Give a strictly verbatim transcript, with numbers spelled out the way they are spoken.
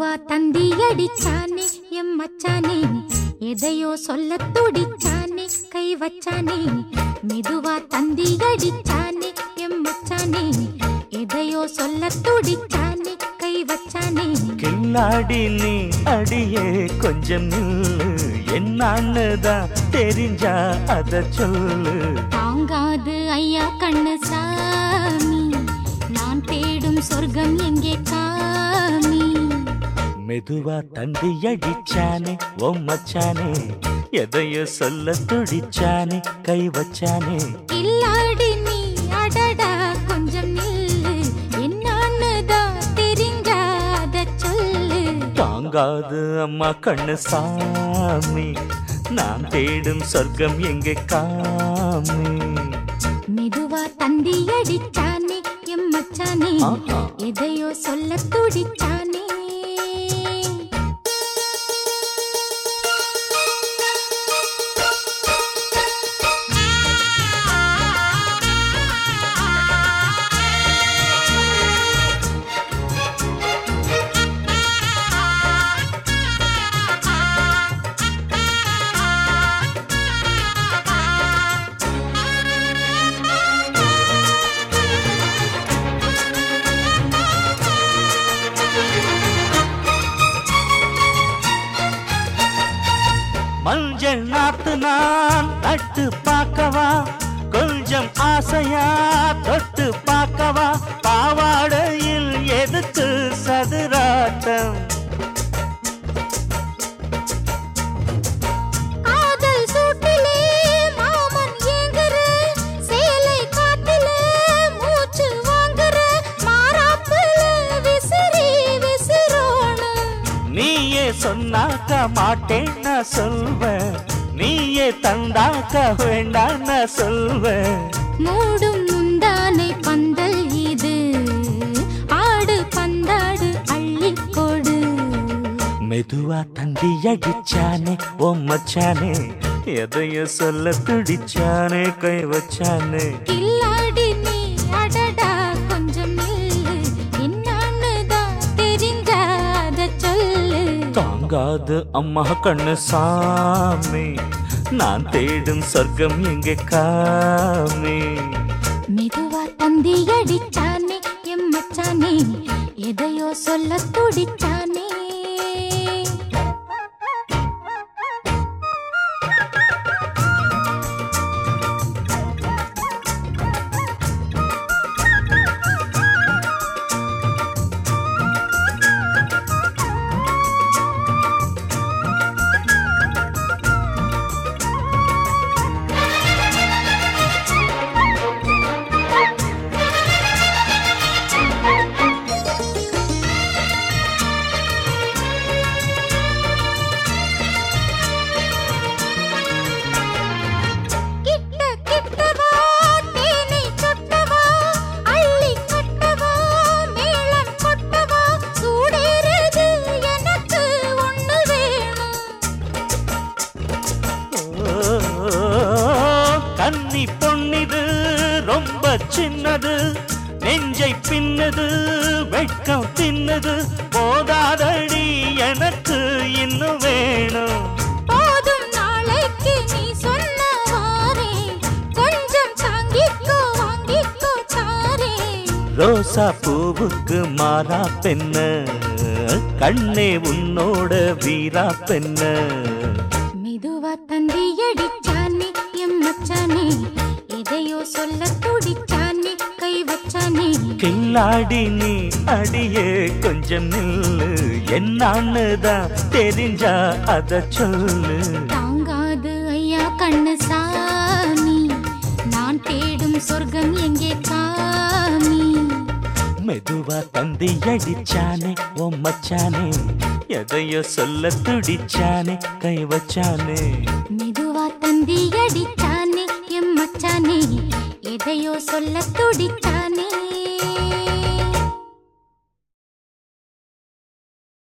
மெதுவா தந்தி அடிச்சானே எம் மச்சானே, எதையோ சொல்ல துடிச்சானே கை வச்சானே. மெதுவா தந்தி அடிச்சானே எம் மச்சானே, எதையோ சொல்ல துடிச்சானே கை வச்சானே. கில்லாடி நீ அடியே கொஞ்சம் நில்லு, என்னான்னுதான் தெரிஞ்சா அத சொல்லு. தாங்காது ஐயா கண்ணு சாமி, நான் தேடும் சொர்க்கம் எங்கே காமி. மெதுவா தந்தி அடிச்சானே ஓ மச்சானே, எதையோ சொல்ல துடிச்சானே கை வச்சானே. கில்லாடி நீ அடடா கொஞ்சம் நில்லு, என்னான்னுதான் தெரிஞ்சா அத சொல்லு. தாங்காது அம்மா கண்ணு சாமி, நான் தேடும் சொர்க்கம் எங்கே காமி. மெதுவா தந்தி அடிச்சானே எம் மச்சானே, எதையோ சொல்ல துடிச்சானே. மஞ்சள் நாத்து நான் நட்டு பார்க்கவா, கொஞ்சம் ஆசையா தொட்டு பார்க்கவா. பாவாடையில் எதுக்கு சதுராட்டம், காதல் சூட்டிலே மாமன் ஏங்குற, சேலை காட்டிலே மூச்சு வாங்குற, மாறாப்புல விசிறி விசிறோணும். நீயே சொன்னாக்க மாட்டேன் நான் சொல்வேன், நீயே தந்தாக்க வேண்டாம் நான் சொல்வேன். மூடும் முந்தானை பந்தல் இது, ஆடு பந்தாடு அள்ளிக்கொடு. மெதுவா தந்தி அடிச்சானே ஓ மச்சானே, எதையோ சொல்ல துடிச்சானே கை வச்சானே. கில்லாடி நீ அடடா கொஞ்சம் நில்லு, என்னான்னுதான் தெரிஞ்சா அத சொல்லு. தாங்காது அம்மா கண்ணு சாமி, நான் தேடும் சொர்க்கம் எங்கே காமி. மெதுவா தந்தி அடிச்சானே எம் மச்சானே, எதையோ சொல்ல துடிச்சானே. கன்னி பொன்னிது ரொம்ப சின்னது, நெஞ்சை பின்னது வெட்கம் தின்னது. போதாதடி எனக்கு இன்னும் வேணும். போதும் நாளைக்கு நீ சொன்னவாரே, கொஞ்சம் தாங்கிக்கோ வாங்கிக்கோ தாரே. ரோசா பூவுக்கு மாறா பெண்ண, கண்ணே உன்னோட வீரா பெண்ண. மெதுவா தந்தி அடிச்சானே எம் மச்சானே, எதையோ சொல்ல துடிச்சானே கை வச்சானே. கில்லாடி நீ அடியே கொஞ்சம் நில்லு, என்னான்னுதான் தெரிஞ்சா அத சொல்லு. தாங்காது ஐயா கண்ணு சாமி, நான் தேடும் சொர்க்கம் எங்கே காமி. மெதுவா தந்தி அடிச்சானே ஓ மச்சானே, எதையோ சொல்ல துடிச்சானே கை வச்சானே. மெதுவா தந்தி அடிச்சானே எம் மச்சானே, எதையோ சொல்ல துடிச்சானே.